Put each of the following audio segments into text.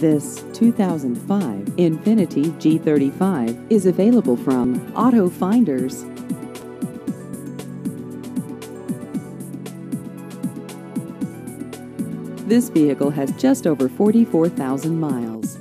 This 2005 Infiniti G35 is available from Auto Finders. This vehicle has just over 44,000 miles.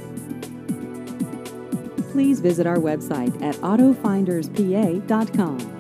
Please visit our website at autofinderspa.com.